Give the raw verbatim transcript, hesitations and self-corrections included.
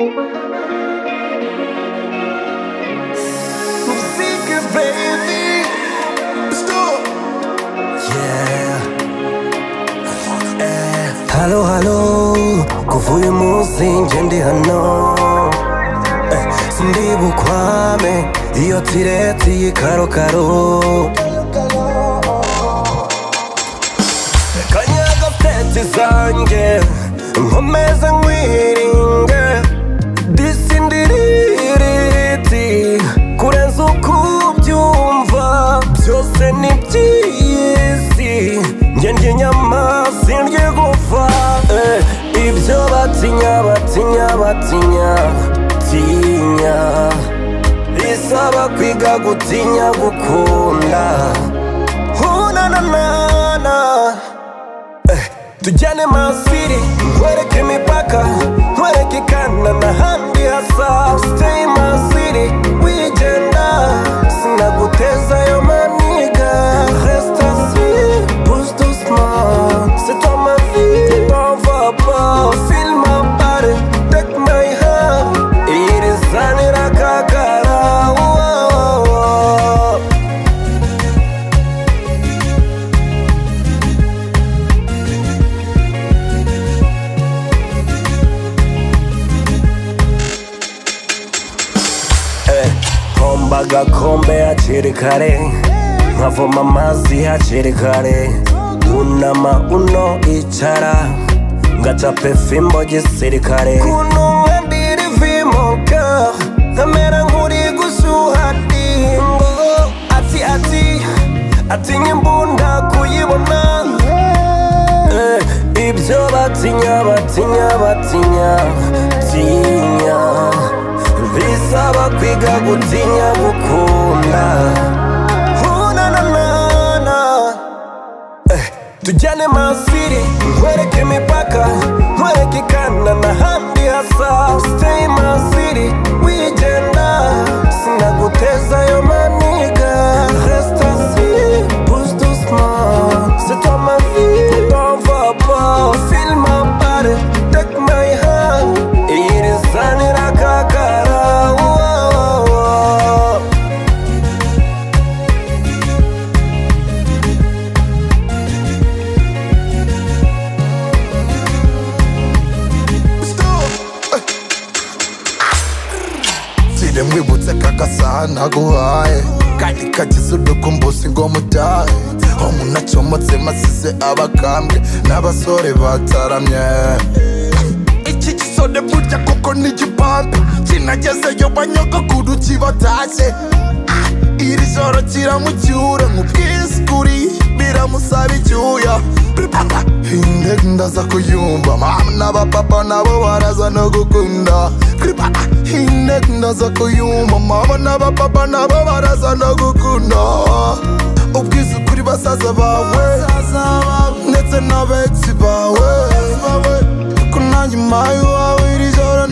baby. Let's go. Yeah. Eh, hello, hello. Kuvuye munsi ngende hano. Eh, sindibukwame iyo tireti y'ikaro karo. Kanyaga feti zanjye nkomeze nkwiringe. Disindiririti kurenza uko ubyumva. Byose ni by'isi njye ndye nyama sindye gupfa. Eh, ibyo batinya batinya batinya tinya bisaba kwiga gutinya gukunda. Hunanana eh, tujyane masiri nkwereke imipaka nkwereke ikana n'ahandi hasa. Stay masiri wigenda sinaguteza yo maniga. Reste assis, bouge doucement, c'est toi ma vie. T'en vas pas, file ma body, take my hand. Irizanira kakara. Agakombe hakiri kare nkavoma amazi hakiri kare. Unama uno icara ngacape fimbo gisirikare. Kuno ndiri vimoka nkamera nkuri gushuha ndingo. Ati ati ati nyimbunda kuyibona. Eh, ibyo batinya batinya batinya tinya bisaba kwiga gutinya gukunda. Hunanana eh, tujyane masiri nkwereke imipaka nkwereke ikana n'ahandi hasa. Stay masiri wigenda sinaguteza yo maniga. Reste assis, bouge doucement, c'est toi ma vie. T'en vas pas, file ma body, take my hand. Irizanira kakara. Mwibutse kagasaha naguhaye kandi kagize udukumbuzi ngo mutahe. Ho munacomotse masize abakambwe n'abasore bataramye. Iki gisode burya kuko ni igipampe kinagezeyo banyogokuru kibatashye. Iri joro kiramucyura nk'ubwiza kuri biramusaba icyuya. Inde ndaza kuyumva mama n'abapapa nabo baraza no gukunda. Inde ndaza kuyumva mama n'abapapa nabo baraza no gukunda. Ubwiza kuri basaza bawe ndetse n'abetsi bawe. Ko nanjye mayi wawe iri joro